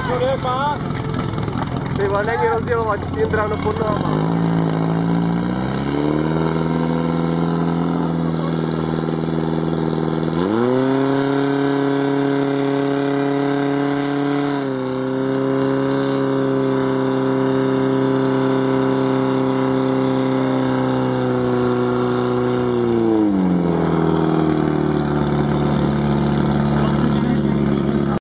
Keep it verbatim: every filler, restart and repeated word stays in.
Ty vole, není rozdělovat, když jen dráno pod nohama.